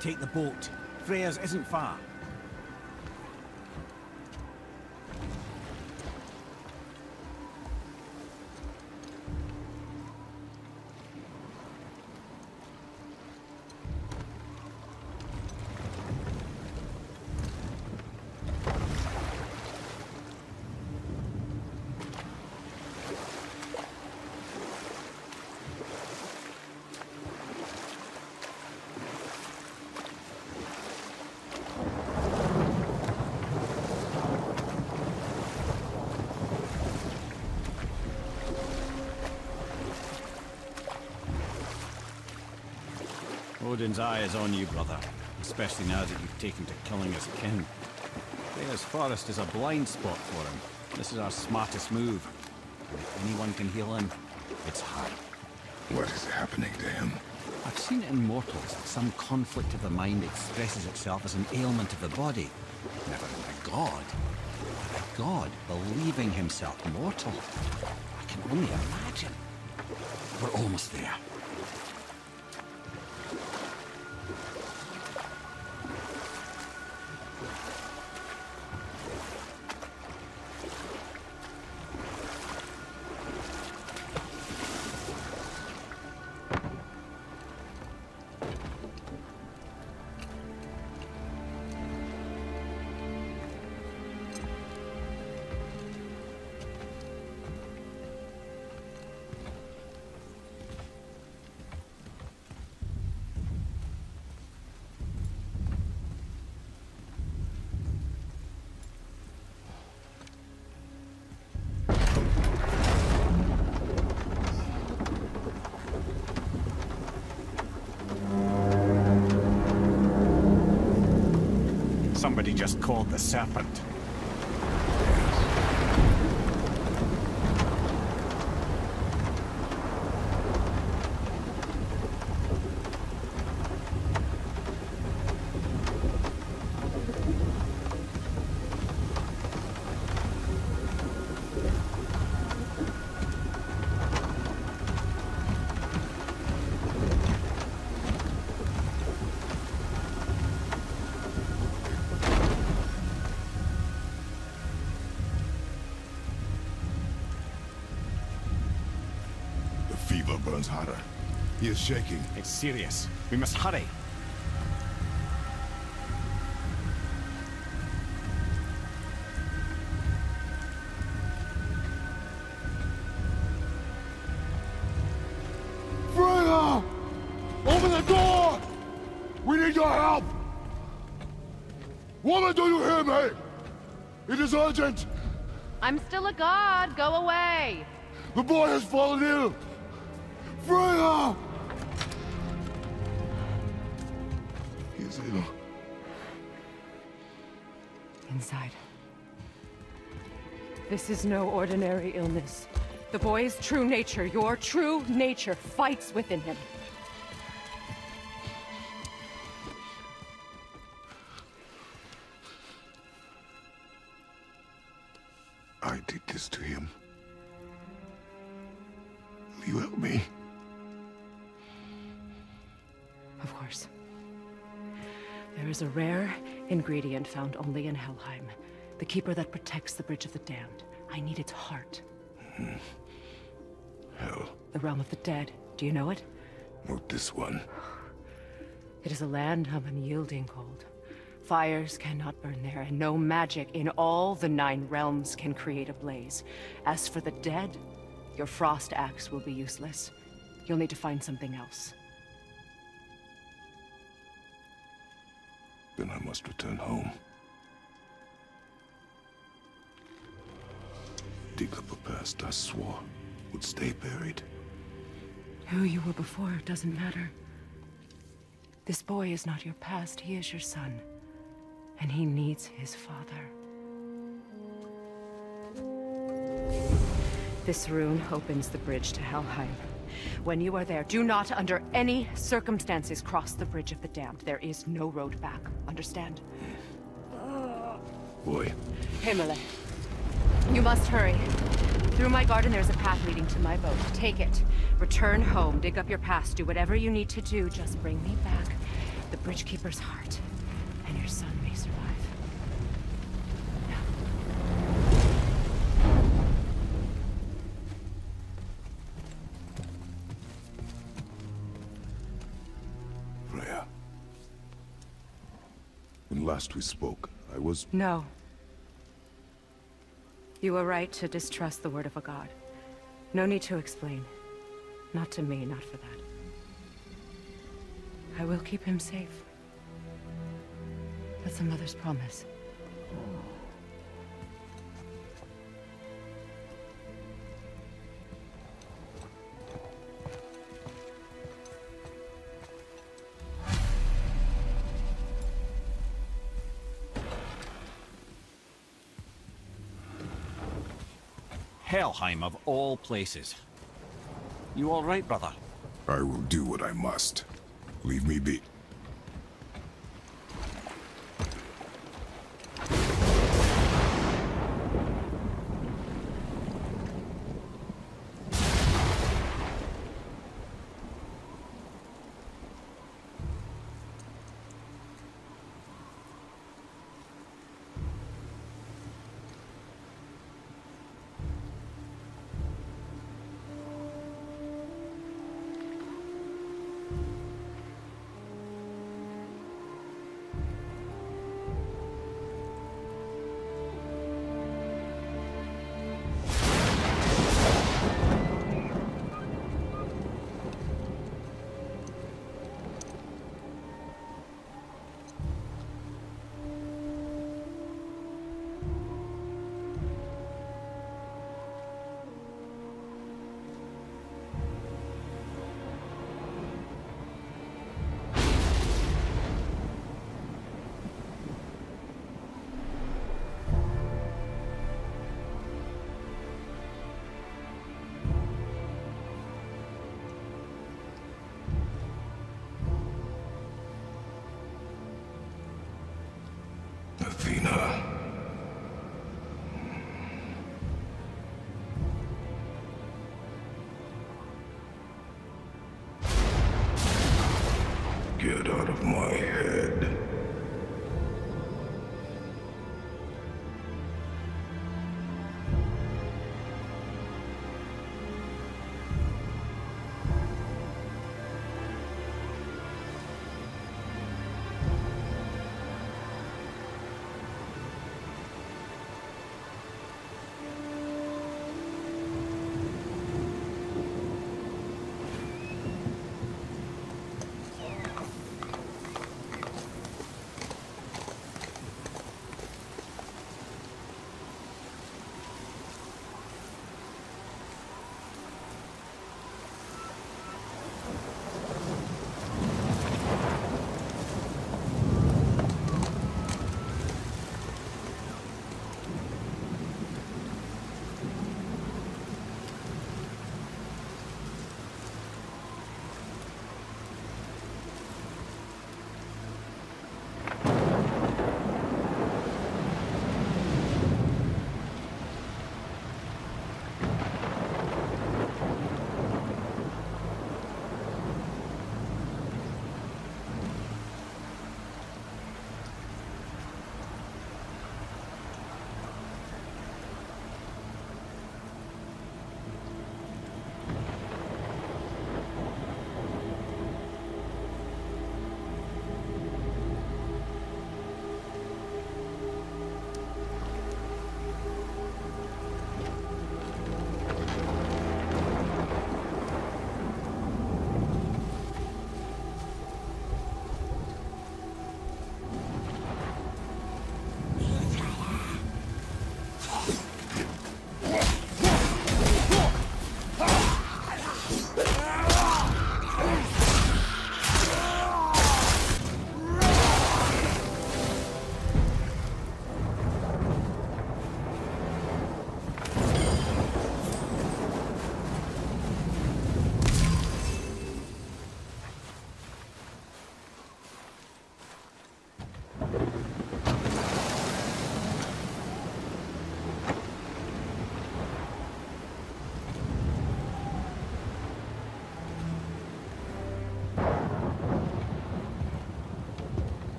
Take the boat. Freya's isn't far. Odin's eye is on you, brother. Especially now that you've taken to killing his kin. Freya's forest is a blind spot for him. This is our smartest move. And if anyone can heal him, it's her. What is happening to him? I've seen it in mortals that some conflict of the mind expresses itself as an ailment of the body. Never in a god. But a god believing himself mortal. I can only imagine. We're almost there. Somebody just called the Serpent. Fever burns hotter. He is shaking. It's serious. We must hurry. Freya! Open the door! We need your help! Woman, do you hear me? It is urgent! I'm still a god. Go away. The boy has fallen ill! Freya! He is ill. Inside. This is no ordinary illness. The boy's true nature, your true nature, fights within him. I did this to him. Will you help me? Of course. There is a rare ingredient found only in Helheim. The keeper that protects the Bridge of the Damned. I need its heart. Hell. The realm of the dead. Do you know it? Not this one. It is a land of unyielding cold. Fires cannot burn there, and no magic in all the 9 realms can create a blaze. As for the dead, your frost axe will be useless. You'll need to find something else. Then I must return home. Dig up a past I swore would stay buried. Who you were before doesn't matter. This boy is not your past, he is your son. And he needs his father. This rune opens the bridge to Helheim. When you are there, do not under any circumstances cross the Bridge of the Damned. There is no road back. Understand? Boy. Himalay. You must hurry. Through my garden there's a path leading to my boat. Take it. Return home, dig up your past, do whatever you need to do. Just bring me back the Bridgekeeper's heart, and your son may survive. Freya. When last we spoke, I was... No. You were right to distrust the word of a god. No need to explain. Not to me, not for that. I will keep him safe. That's a mother's promise. Helheim of all places. You all right, brother? I will do what I must. Leave me be.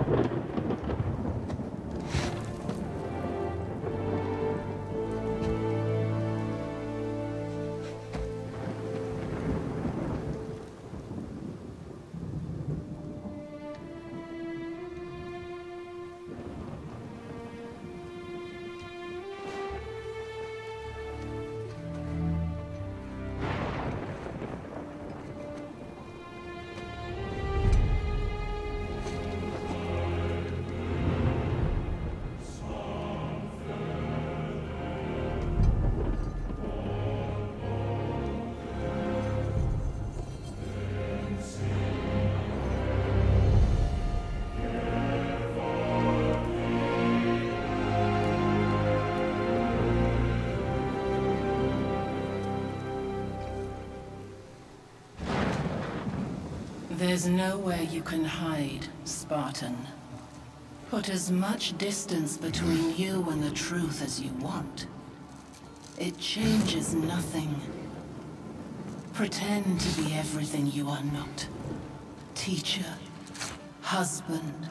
There's nowhere you can hide, Spartan. Put as much distance between you and the truth as you want. It changes nothing. Pretend to be everything you are not. Teacher, husband,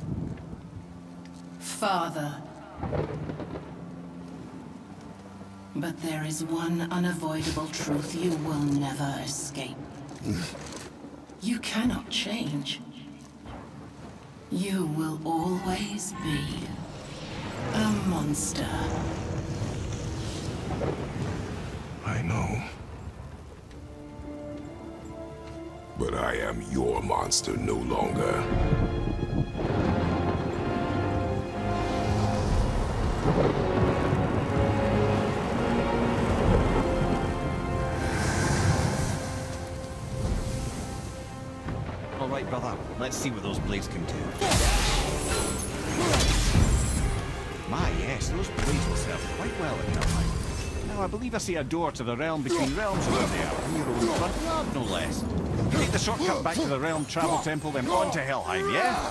father. But there is one unavoidable truth you will never escape. You cannot change. You will always be a monster. I know. But I am your monster no longer. All right, brother. Let's see what those blades can do. My, yes, those blades will serve quite well in Helheim. Now, I believe I see a door to the realm between realms over there, in your own front yard, no less. Take the shortcut back to the Realm Travel Temple, then on to Helheim, yeah?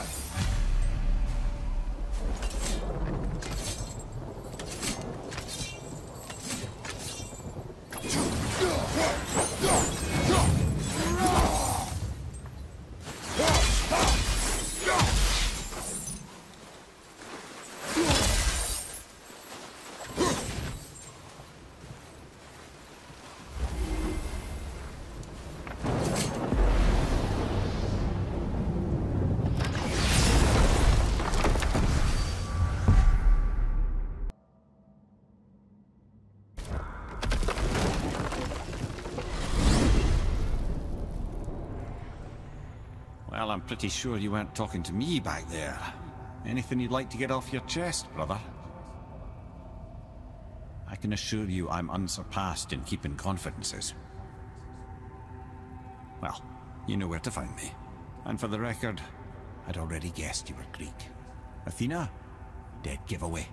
Well, I'm pretty sure you weren't talking to me back there. Anything you'd like to get off your chest, brother? I can assure you I'm unsurpassed in keeping confidences. Well, you know where to find me. And for the record, I'd already guessed you were Greek. Athena? Dead giveaway.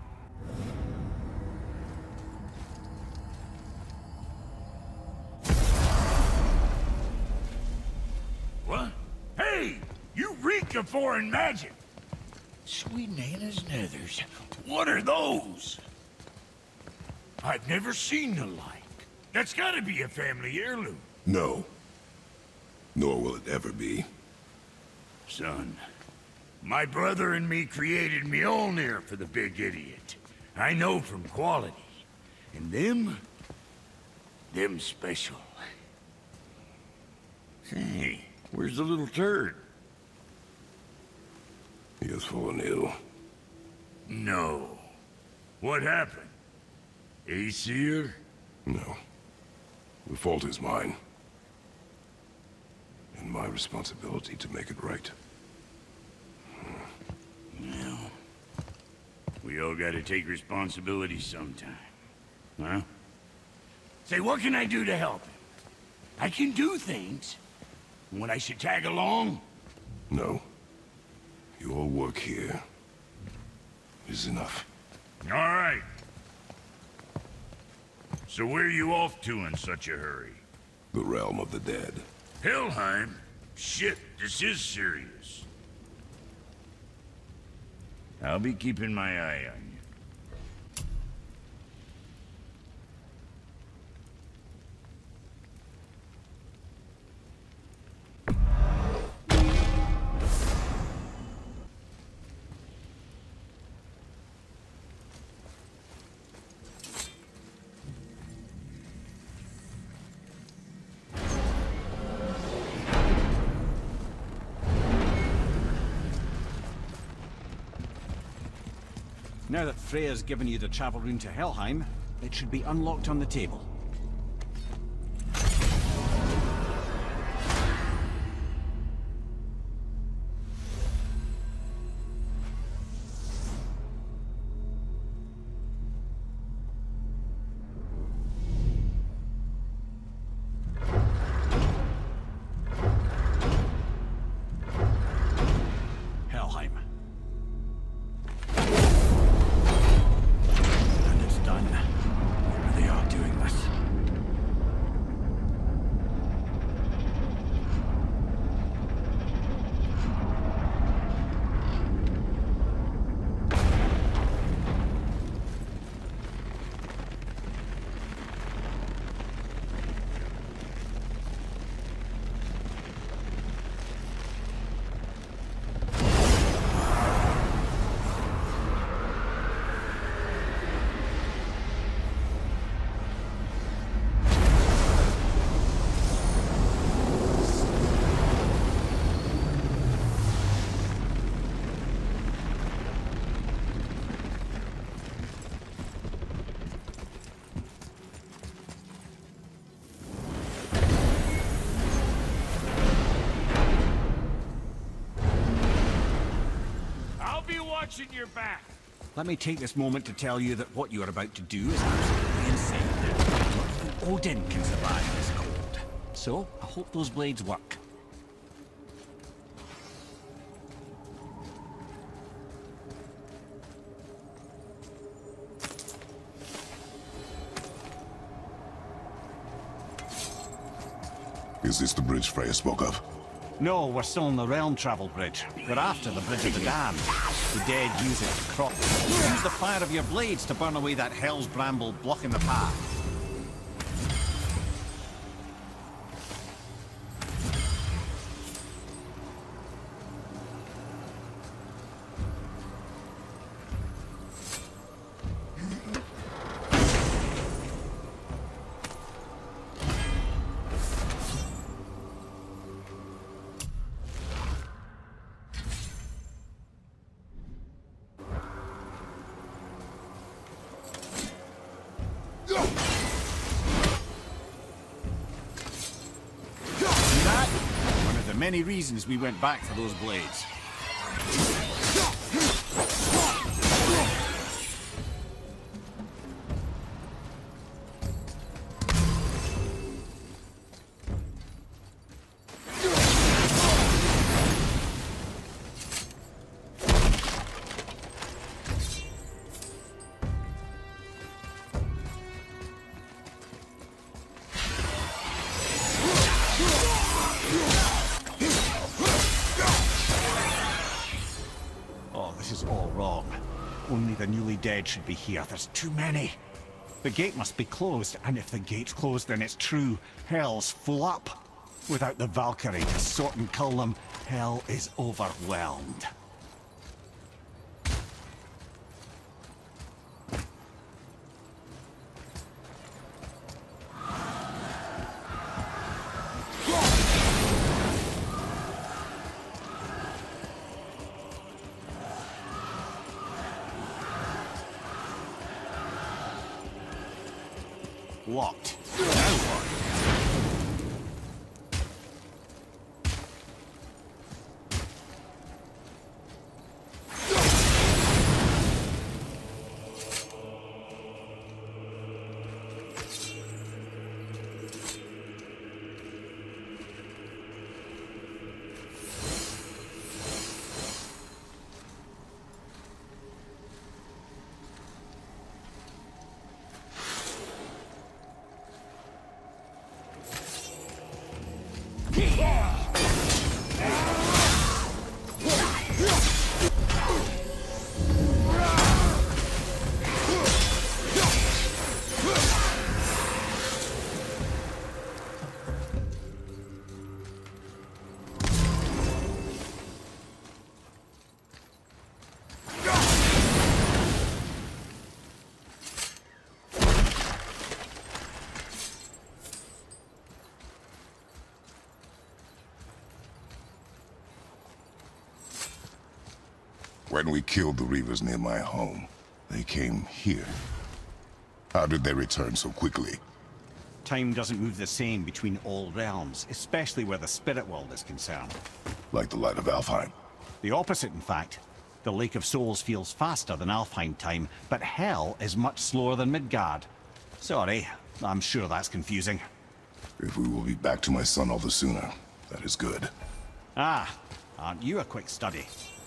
What? Hey! You reek of foreign magic! Sweet Nana's nethers. What are those? I've never seen the like. That's gotta be a family heirloom. No. Nor will it ever be. Son, my brother and me created Mjolnir for the big idiot. I know from quality. And them special. Hey, where's the little turd? He has fallen ill. No. What happened? Aesir? No. The fault is mine. And my responsibility to make it right. Well, we all gotta take responsibility sometime. Huh? Say, what can I do to help him? I can do things. When I should tag along? No. Your work here is enough. All right. So where are you off to in such a hurry? The realm of the dead. Helheim? Shit, this is serious. I'll be keeping my eye on you. Now that Freya's given you the travel rune to Helheim, it should be unlocked on the table. Helheim. And it's done. Here they are doing this. I'll be watching your back. Let me take this moment to tell you that what you are about to do is absolutely insane. Not even Odin can survive this cold. So, I hope those blades work. Is this the bridge Freya spoke of? No, we're still on the Realm Travel Bridge. We're after the Bridge of the Damned. The dead use it to cross. Use the fire of your blades to burn away that hell's bramble blocking the path. One of the many reasons we went back for those blades. Oh, this is all wrong. Only the newly dead should be here. There's too many. The gate must be closed, and if the gate's closed, then it's true. Hell's full up. Without the Valkyrie to sort and kill them, hell is overwhelmed. Locked. Now what? When we killed the Reavers near my home, They came here. How did they return so quickly? Time doesn't move the same between all realms, especially where the spirit world is concerned. Like the light of Alfheim. The opposite, in fact. The Lake of Souls feels faster than Alfheim time, but Hell is much slower than Midgard. Sorry, I'm sure that's confusing. If we will be back to my son all the sooner, that is good. Ah, aren't you a quick study?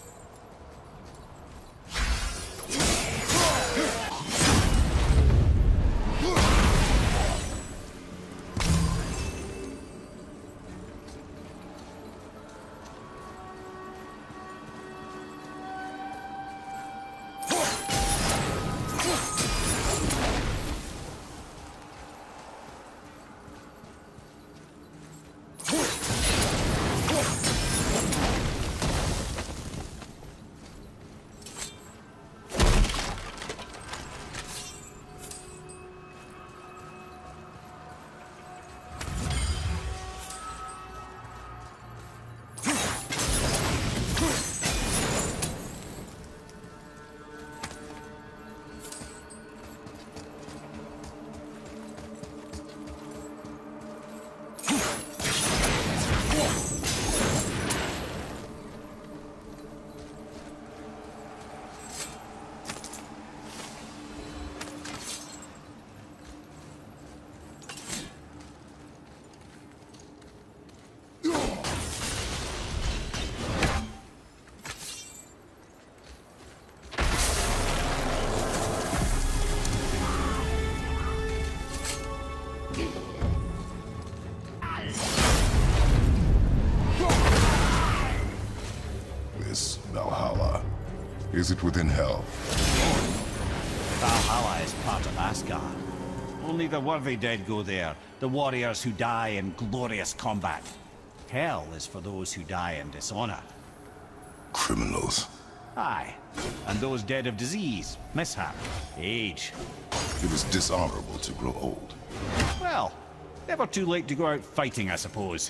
This Valhalla, is it within Hell? Valhalla is part of Asgard. Only the worthy dead go there, the warriors who die in glorious combat. Hell is for those who die in dishonor. Criminals. Aye, and those dead of disease, mishap, age. It is dishonorable to grow old. Well, never too late to go out fighting, I suppose.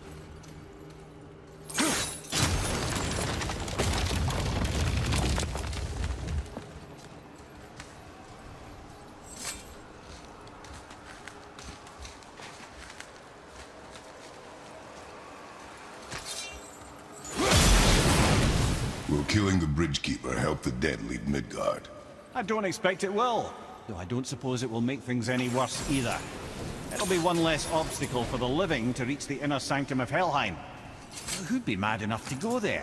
Will killing the Bridgekeeper help the dead leave Midgard? I don't expect it will, though I don't suppose it will make things any worse either. It'll be one less obstacle for the living to reach the inner sanctum of Helheim. Who'd be mad enough to go there?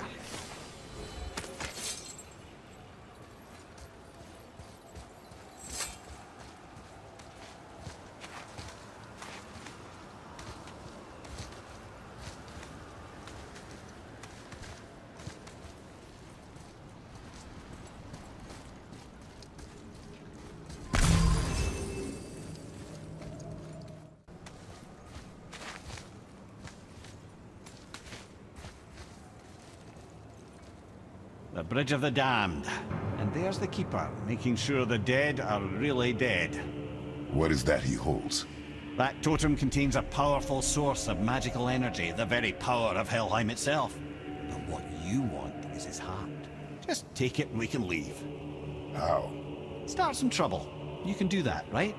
The Bridge of the Damned. And there's the Keeper, making sure the dead are really dead. What is that he holds? That totem contains a powerful source of magical energy, the very power of Helheim itself. But what you want is his heart. Just take it and we can leave. How? Start some trouble. You can do that, right?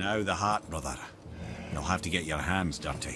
Now the heart, brother. You'll have to get your hands dirty.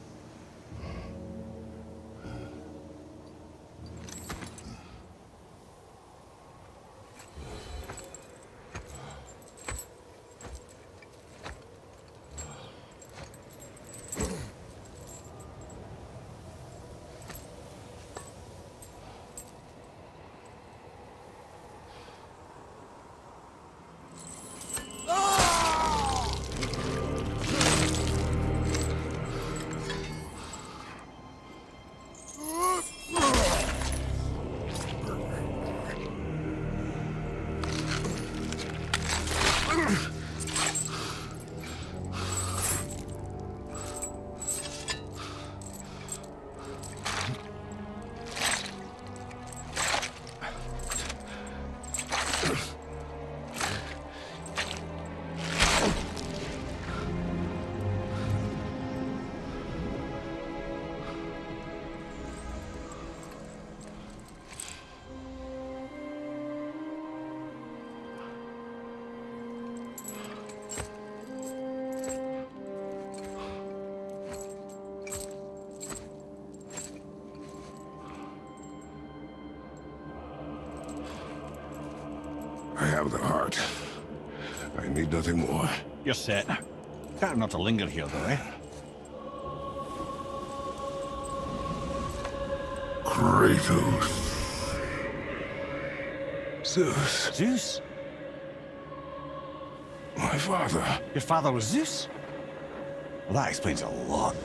I have the heart. I need nothing more. You're set. Better not to linger here, though, eh? Kratos. Zeus. Zeus? My father. Your father was Zeus? Well, that explains a lot.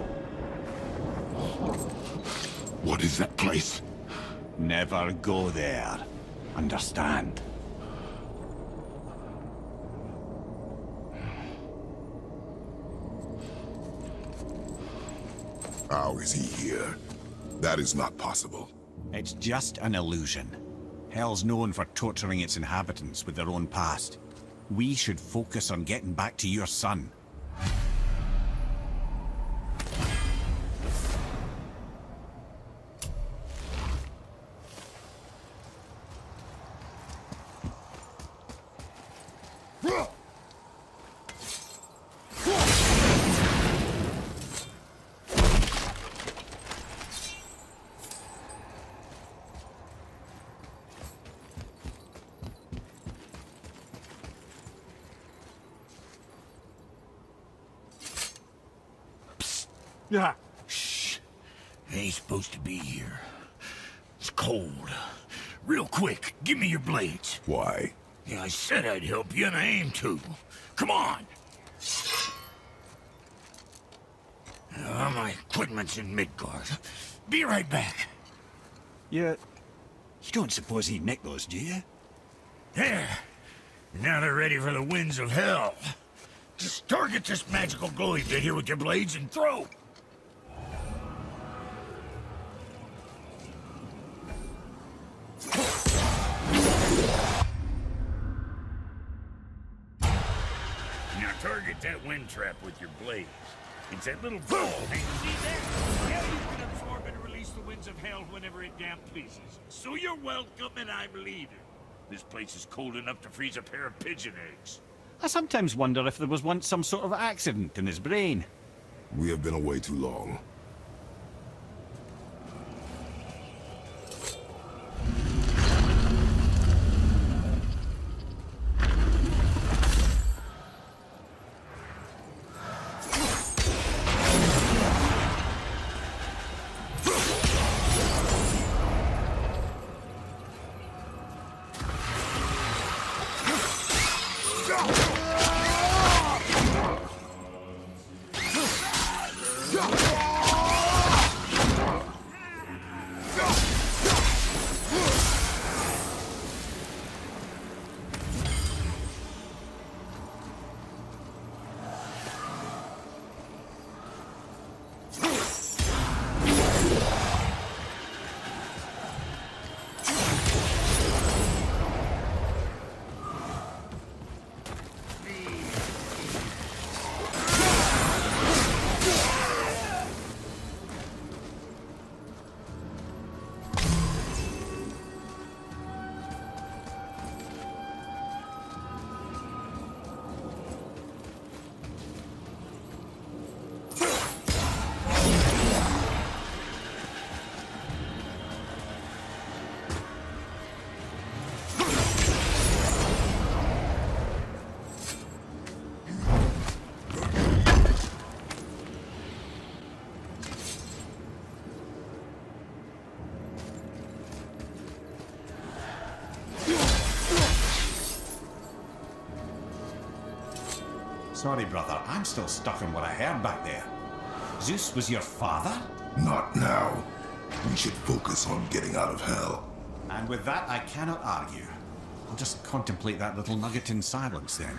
What is that place? Never go there. Understand? How is he here? That is not possible. It's just an illusion. Hell's known for torturing its inhabitants with their own past. We should focus on getting back to your son. Ah, shh. Ain't supposed to be here. It's cold. Real quick, give me your blades. Why? Yeah, I said I'd help you, and I aim to. Come on! My equipment's in Midgard. Be right back. You don't suppose he'd nick those, do you? There. Now they're ready for the winds of hell. Just target this magical glowy bit here with your blades and throw. Now target that wind trap with your blades. It's that little ball. Hey, see that? Hell, you can absorb and release the winds of hell whenever it damn pleases. So you're welcome, and I'm leaving. This place is cold enough to freeze a pair of pigeon eggs. I sometimes wonder if there was once some sort of accident in his brain. We have been away too long. Sorry, brother. I'm still stuck on what I heard back there. Zeus was your father? Not now. We should focus on getting out of hell. And with that, I cannot argue. I'll just contemplate that little nugget in silence then.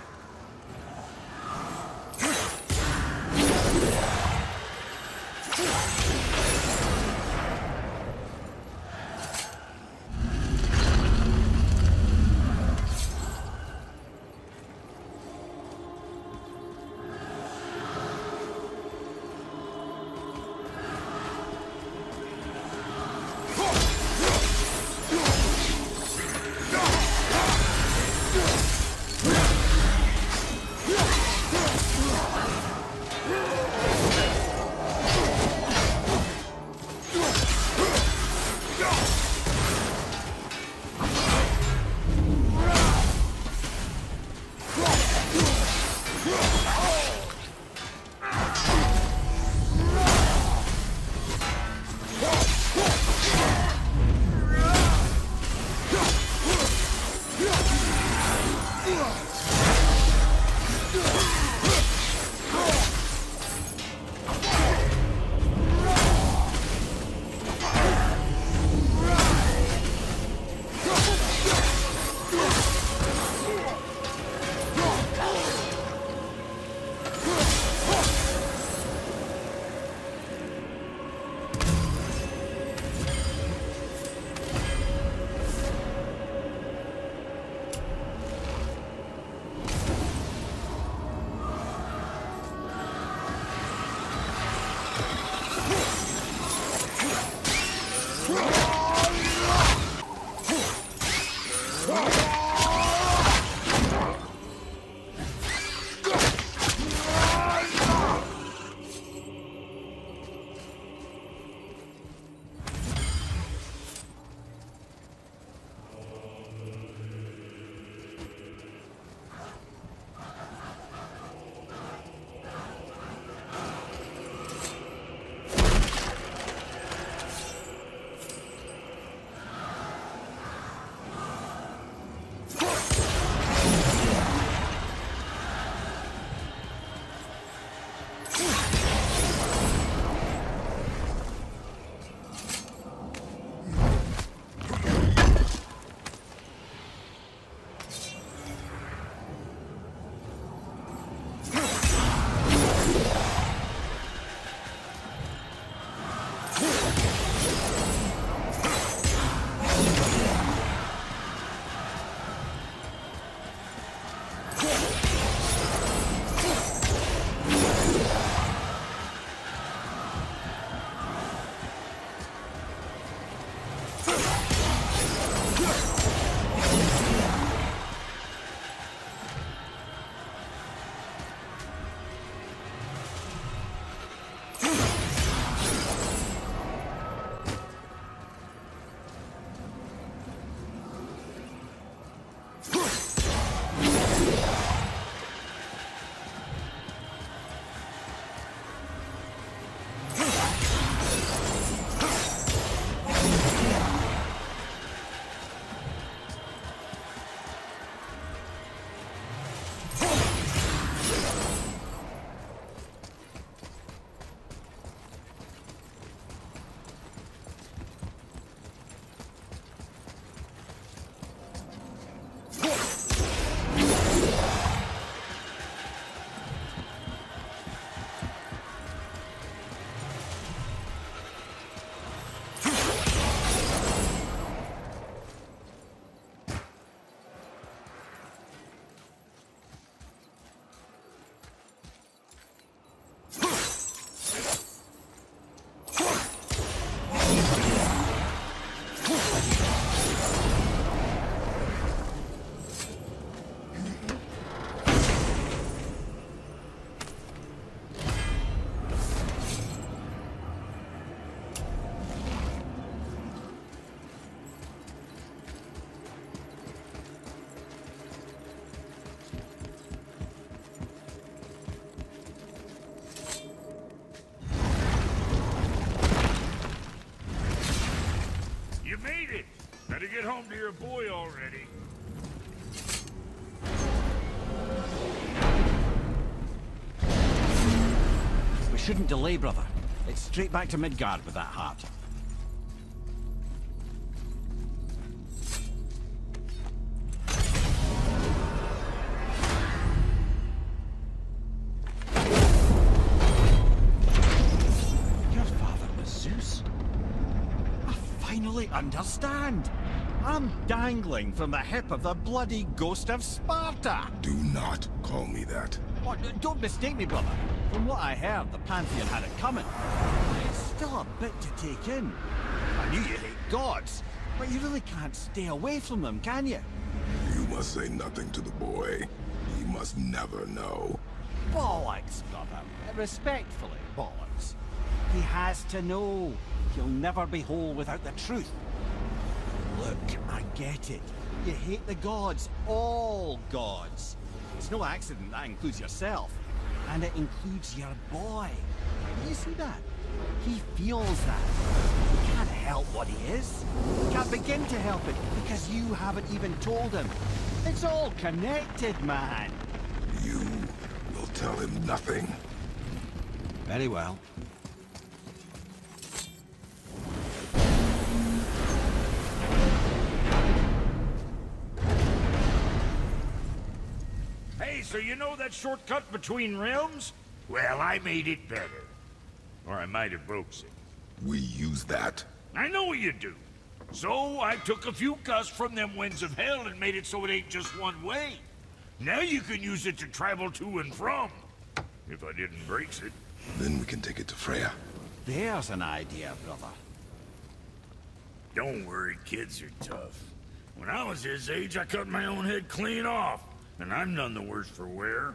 Better get home to your boy already. shouldn't delay, brother. It's straight back to Midgard with that heart. Your father was Zeus? I finally understand. I'm dangling from the hip of the bloody ghost of Sparta. Do not call me that. What, don't mistake me, brother. From what I heard, the Pantheon had it coming. It's still a bit to take in. I knew you hate gods, but you really can't stay away from them, can you? You must say nothing to the boy. He must never know. Bollocks, brother. Respectfully, bollocks. He has to know. He'll never be whole without the truth. Look, I get it. You hate the gods. All gods. It's no accident that includes yourself. And it includes your boy. You see that? He feels that. He can't help what he is. He can't begin to help it because you haven't even told him. It's all connected, man. You will tell him nothing. Very well. Hey, so you know that shortcut between realms? Well, I made it better. Or I might have broke it. We use that. I know you do. So I took a few cuss from them winds of hell and made it so it ain't just one way. Now you can use it to travel to and from. If I didn't break it. Then we can take it to Freya. There's an idea, brother. Don't worry, kids are tough. When I was his age, I cut my own head clean off. And I'm none the worse for wear.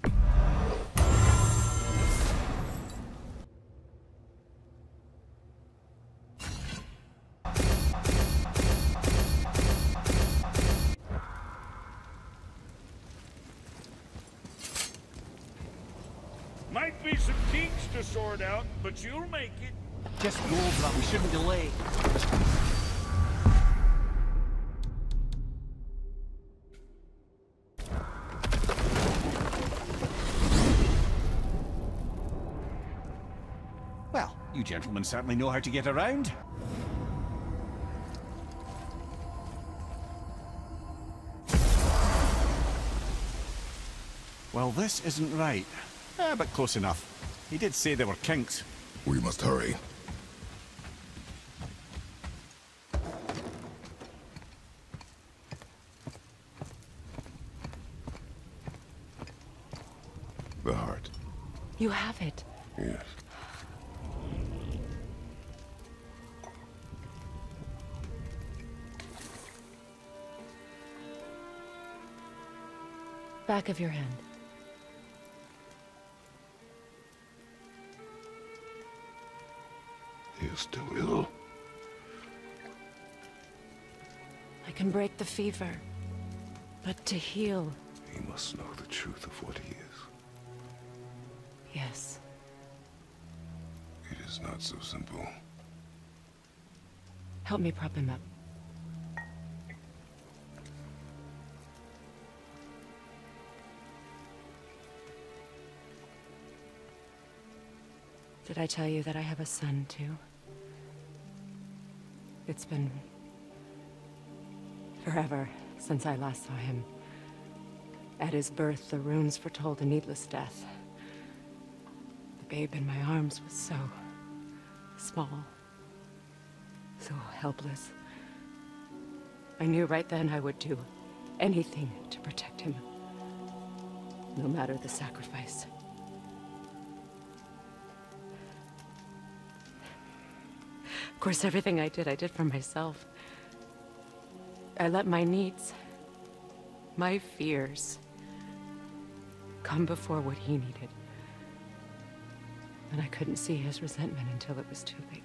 Might be some kinks to sort out, but you'll make it. Just go, brother. We shouldn't delay. Well, you gentlemen certainly know how to get around. Well, this isn't right. But close enough. He did say there were kinks. We must hurry. The heart. You have it. Yes. Back of your hand. He is still ill. I can break the fever. But to heal... He must know the truth of what he is. Yes. It is not so simple. Help me prop him up. Did I tell you that I have a son, too? It's been... forever since I last saw him. At his birth, the runes foretold a needless death. The babe in my arms was so... small. So helpless. I knew right then I would do anything to protect him. No matter the sacrifice. Of course, everything I did for myself. I let my needs, my fears, come before what he needed. And I couldn't see his resentment until it was too late.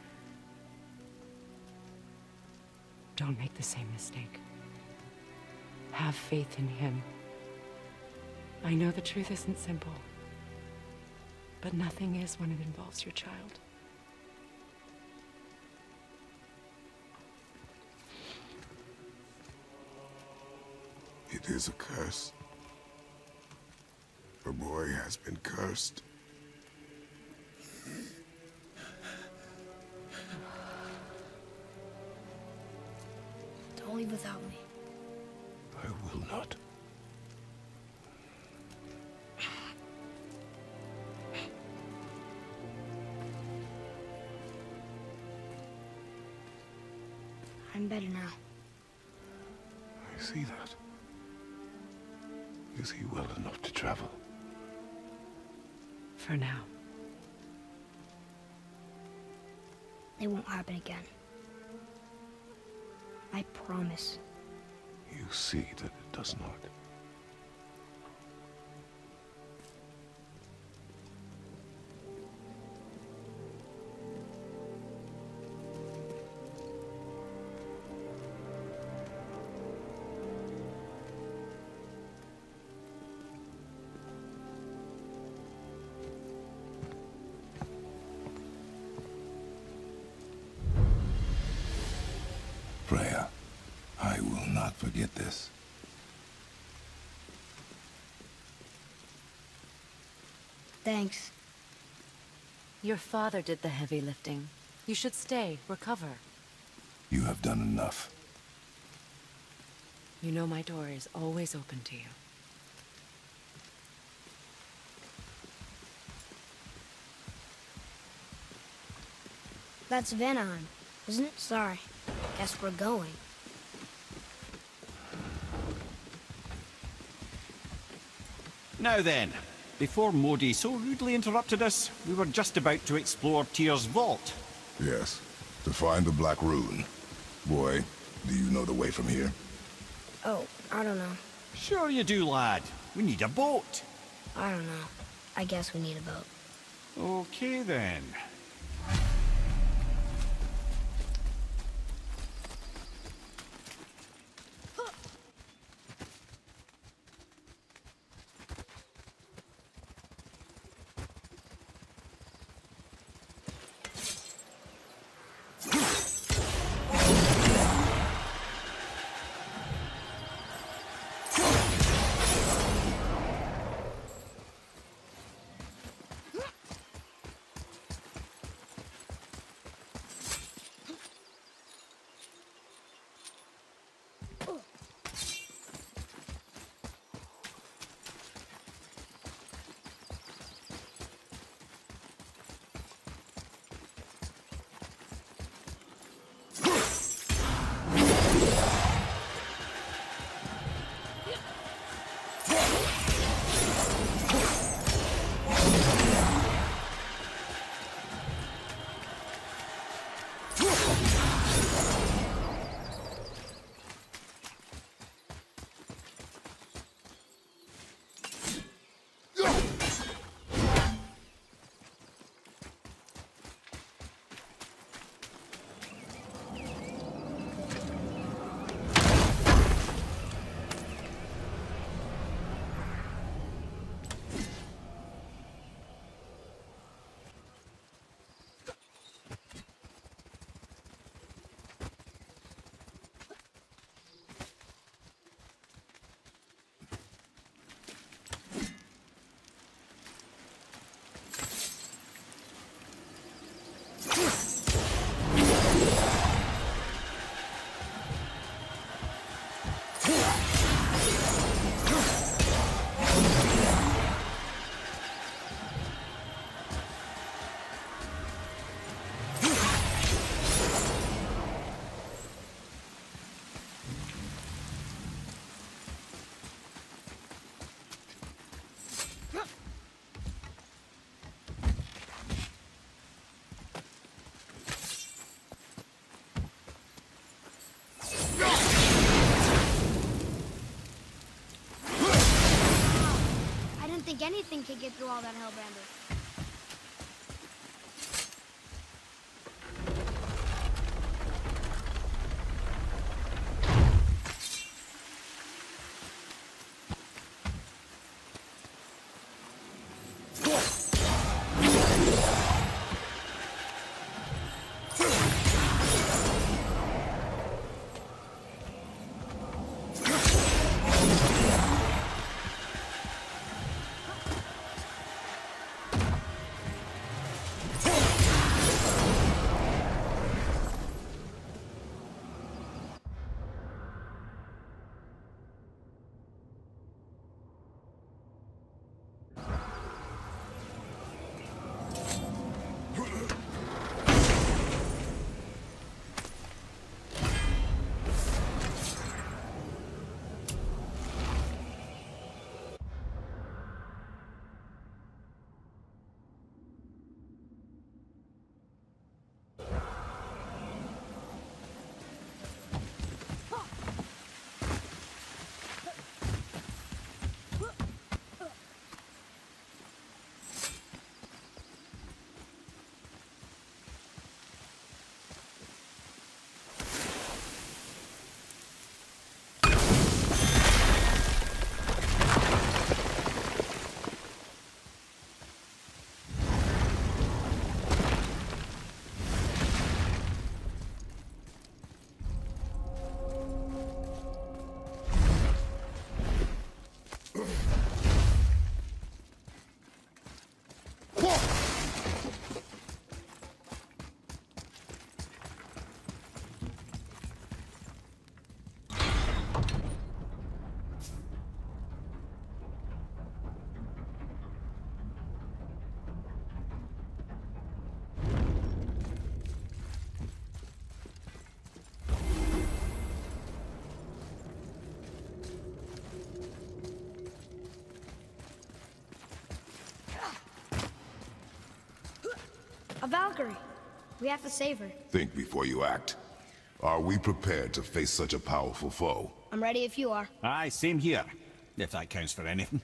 Don't make the same mistake. Have faith in him. I know the truth isn't simple, but nothing is when it involves your child. It is a curse. The boy has been cursed. without me. I will not. I'm better now. I see that. Is he well enough to travel? For now. It won't happen again. I promise. You see that it does not. Freya, I will not forget this. Thanks. Your father did the heavy lifting. You should stay, recover. You have done enough. You know my door is always open to you. That's Vanaheim, isn't it? Sorry. Guess we're going. Now then, before Modi so rudely interrupted us, we were just about to explore Tyr's vault. Yes, to find the Black Rune. Boy, do you know the way from here? Oh, I don't know. Sure you do, lad. We need a boat. I don't know. I guess we need a boat. Okay then. Think anything could get through all that Hellbrander. Valkyrie. We have to save her. Think before you act. Are we prepared to face such a powerful foe? I'm ready if you are. Aye, same here. If that counts for anything.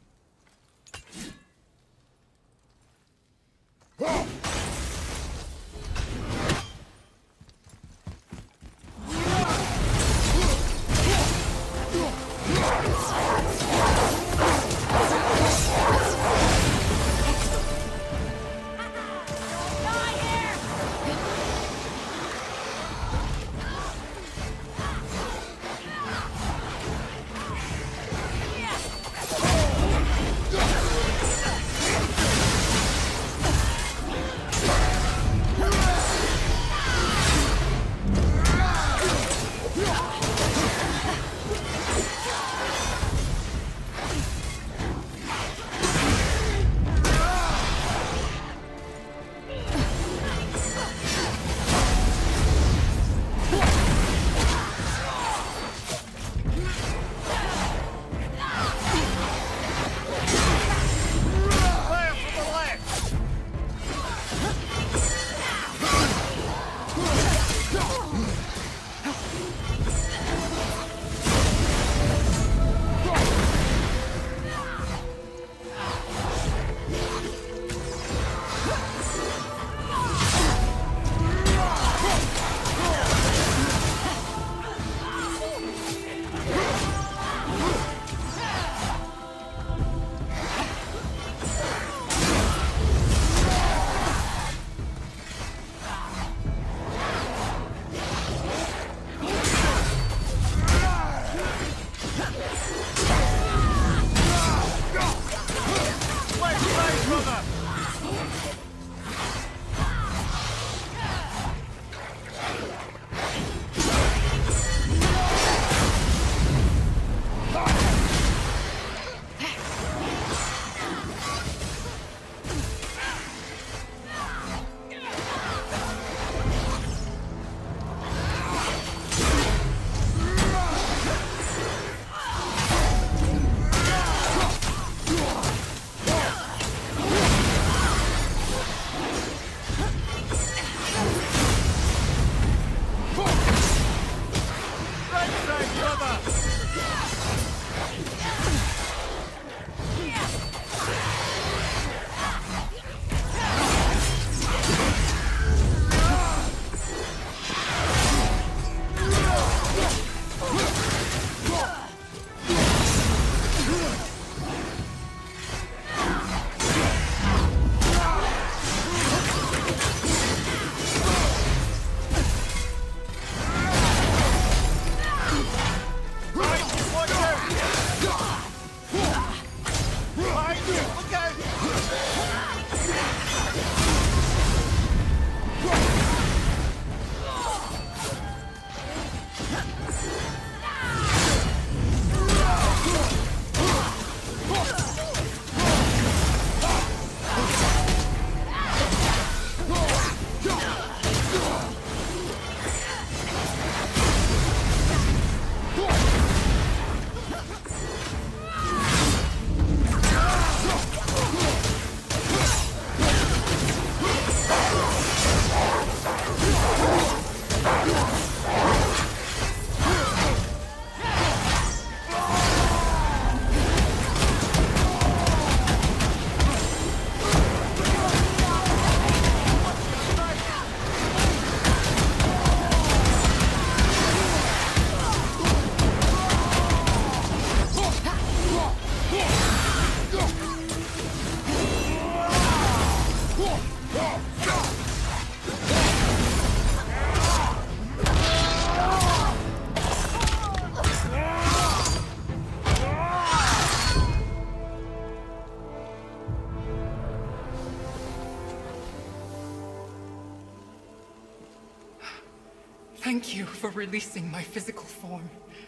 Thank you for releasing my physical form.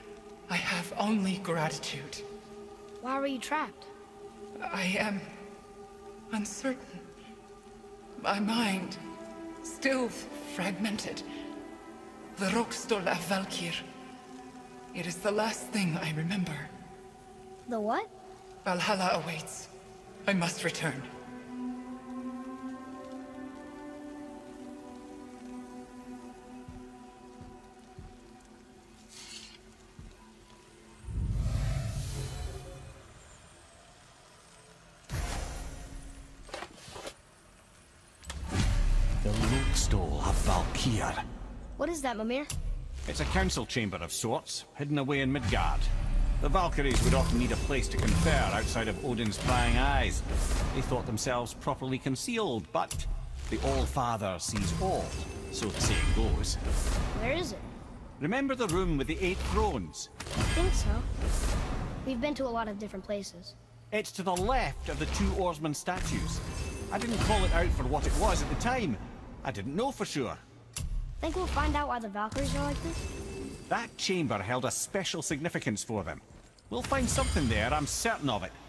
I have only gratitude. Why were you trapped? I am uncertain. My mind, still fragmented. The Rokstol af Valkyr. It is the last thing I remember. The what? Valhalla awaits. I must return. Darkstole of Valkyr. What is that, Mimir? It's a council chamber of sorts, hidden away in Midgard. The Valkyries would often need a place to confer outside of Odin's prying eyes. They thought themselves properly concealed, but the All-Father sees all, so the saying goes. Where is it? Remember the room with the 8 thrones? I think so. We've been to a lot of different places. It's to the left of the 2 oarsman statues. I didn't call it out for what it was at the time. I didn't know for sure. Think we'll find out why the Valkyries are like this? That chamber held a special significance for them. We'll find something there, I'm certain of it.